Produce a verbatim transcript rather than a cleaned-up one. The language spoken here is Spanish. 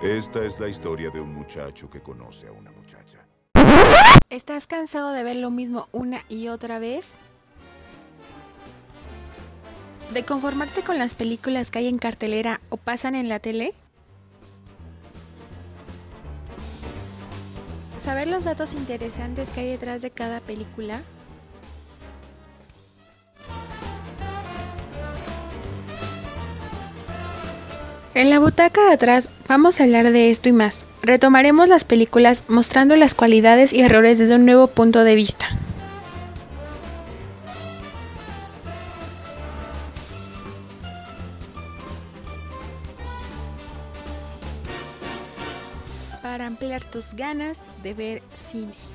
Esta es la historia de un muchacho que conoce a una muchacha. ¿Estás cansado de ver lo mismo una y otra vez? ¿De conformarte con las películas que hay en cartelera o pasan en la tele? ¿Saber los datos interesantes que hay detrás de cada película? En la butaca de atrás vamos a hablar de esto y más. Retomaremos las películas mostrando las cualidades y errores desde un nuevo punto de vista. Para ampliar tus ganas de ver cine.